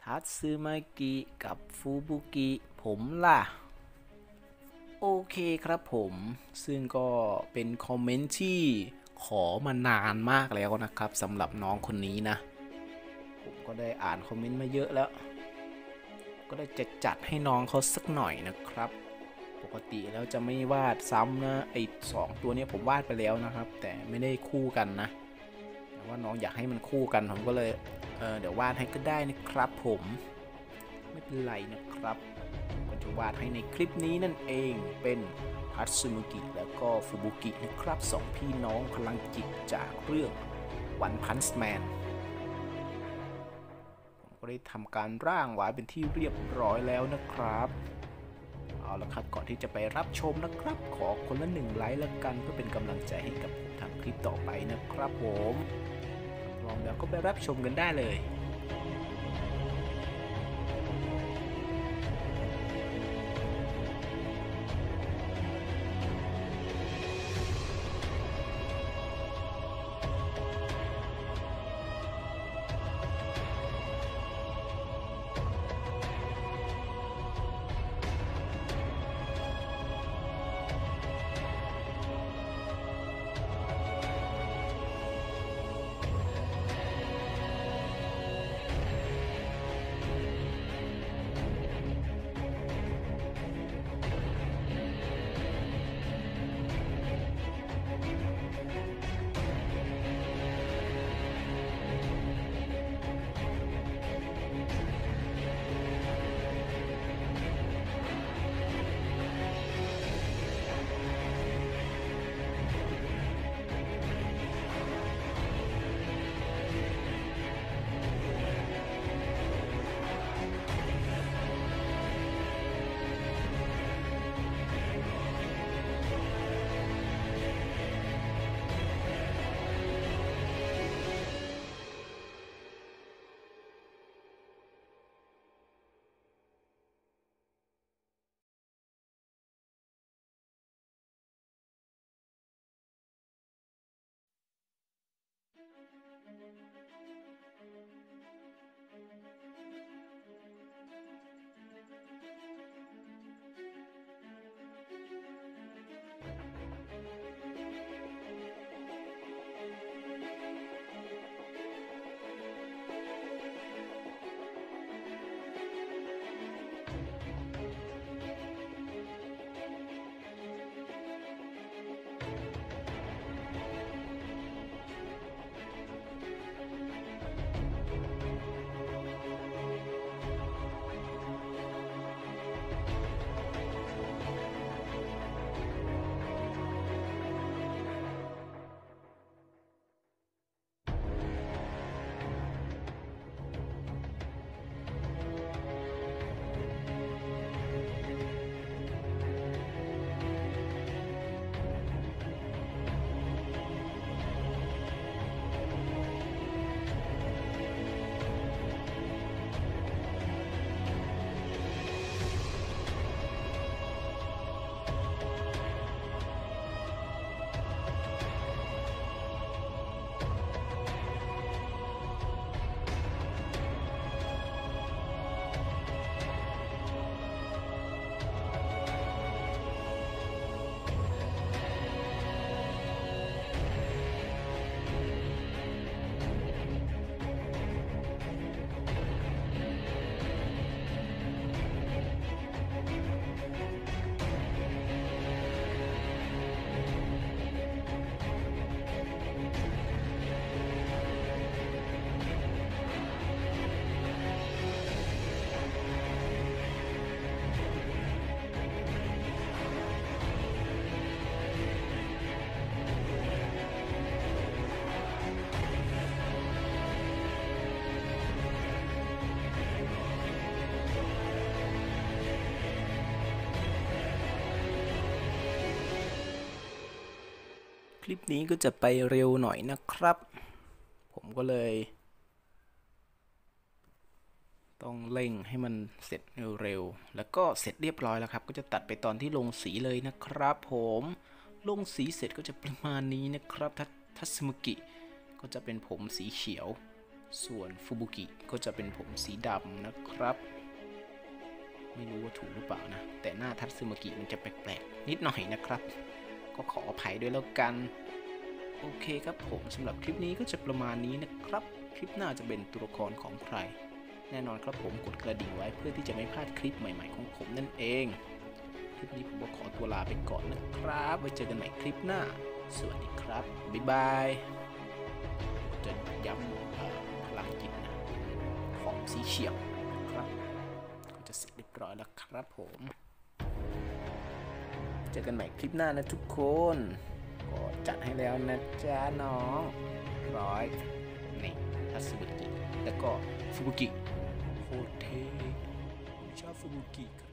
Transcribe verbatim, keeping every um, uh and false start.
ทัตสึมากิกับฟูบุกิผมล่ะโอเคครับผมซึ่งก็เป็นคอมเมนต์ที่ขอมานานมากแล้วนะครับสำหรับน้องคนนี้นะผมก็ได้อ่านคอมเมนต์มาเยอะแล้วก็ได้จะจัดให้น้องเขาสักหน่อยนะครับปกติแล้วจะไม่วาดซ้ำนะไอ้สองตัวนี้ผมวาดไปแล้วนะครับแต่ไม่ได้คู่กันนะแต่ว่าน้องอยากให้มันคู่กันผมก็เลยเออเดี๋ยววาดให้ก็ได้นะครับผมไม่เป็นไรนะครับก็จะวาดให้ในคลิปนี้นั่นเองเป็นทัตสึมุกิแล้วก็ฟูบุกินะครับสองพี่น้องพลังจิตจากเรื่อง One Punch Man ผมก็ได้ทำการร่างไว้เป็นที่เรียบร้อยแล้วนะครับเอาละครับก่อนที่จะไปรับชมนะครับขอคนละหนึ่งไลค์แล้วกันเพื่อเป็นกำลังใจให้กับผมทำคลิปต่อไปนะครับผมพร้อมแล้วก็ไปรับชมกันได้เลยคลิปนี้ก็จะไปเร็วหน่อยนะครับผมก็เลยต้องเร่งให้มันเสร็จเร็วๆแล้วก็เสร็จเรียบร้อยแล้วครับก็จะตัดไปตอนที่ลงสีเลยนะครับผมลงสีเสร็จก็จะประมาณนี้นะครับทัตสึมุกิก็จะเป็นผมสีเขียวส่วนฟูบุกิก็จะเป็นผมสีดำนะครับไม่รู้ว่าถูกหรือเปล่านะแต่หน้าทัตสึมากิมันจะแปลกๆนิดหน่อยนะครับก็ขออภัยด้วยแล้วกันโอเคครับผมสำหรับคลิปนี้ก็จะประมาณนี้นะครับคลิปหน้าจะเป็นตัวละครของใครแน่นอนครับผมกดกระดิ่งไว้เพื่อที่จะไม่พลาดคลิปใหม่ๆของผมนั่นเองคลิปนี้ผมก็ขอตัวลาไปก่อนนะครับไว้เจอกันใหม่คลิปหน้าสวัสดีครับบ๊ายบายจะย้ำพลังจิตนะของสีเขียวครับก็จะเสร็จเรียบร้อยแล้วครับผมเจอกันใหม่คลิปหน้านะทุกคนก็จัดให้แล้วนะจ๊ะน้องร้อยนี่ทัตสึมากิแล้วก็ฟูบุกิโคตรเท่ผมชอบฟูบุกิครับ